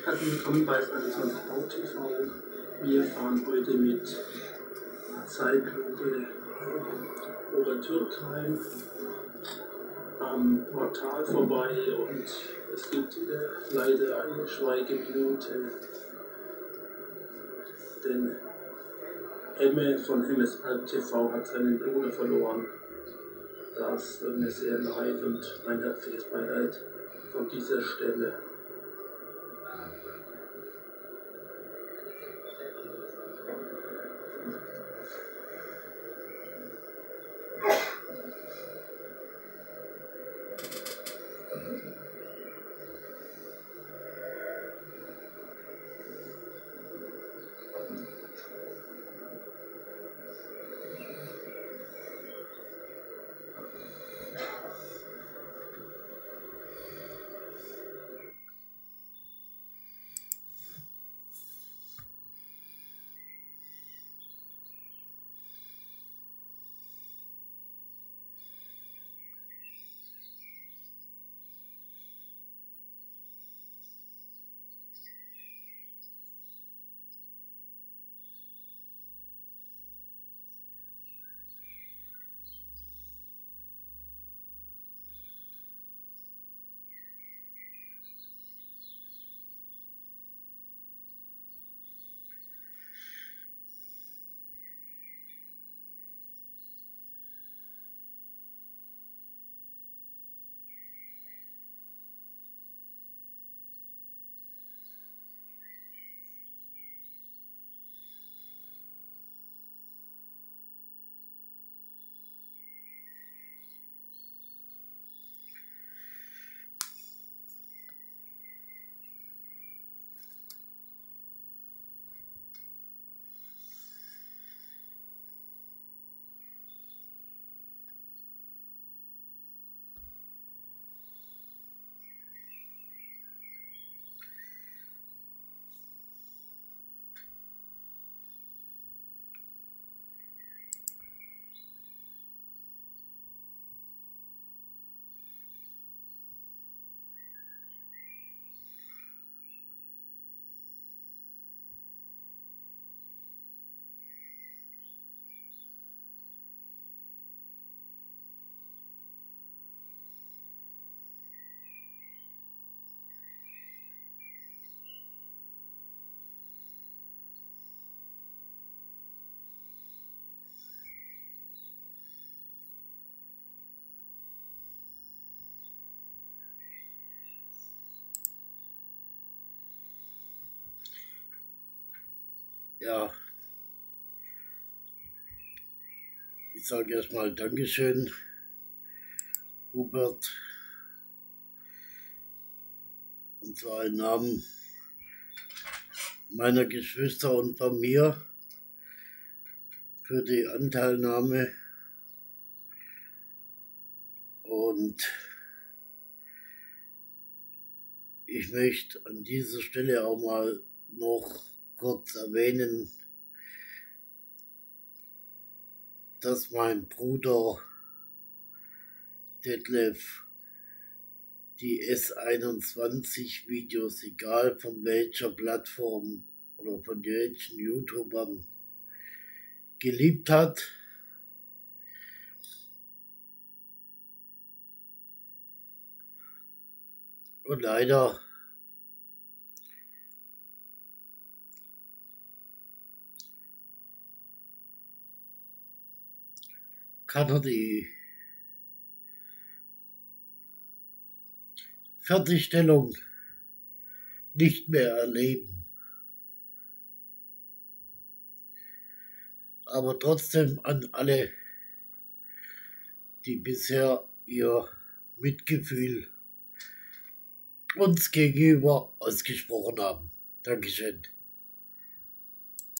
Herzlich willkommen bei 21 Bau TV. Wir fahren heute mit Zeitlupe Obertürkheim am Portal vorbei und es gibt leider eine Schweigeminute, denn Emme von Emmes Alp TV hat seinen Bruder verloren. Das tut mir sehr leid und mein herzliches Beileid von dieser Stelle. Ja, ich sage erstmal Dankeschön, Hubert, und zwar im Namen meiner Geschwister und von mir für die Anteilnahme. Und ich möchte an dieser Stelle auch mal noch kurz erwähnen, dass mein Bruder Detlef die S21 Videos, egal von welcher Plattform oder von welchen YouTubern, geliebt hat. Und leider kann er die Fertigstellung nicht mehr erleben. Aber trotzdem an alle, die bisher ihr Mitgefühl uns gegenüber ausgesprochen haben. Dankeschön.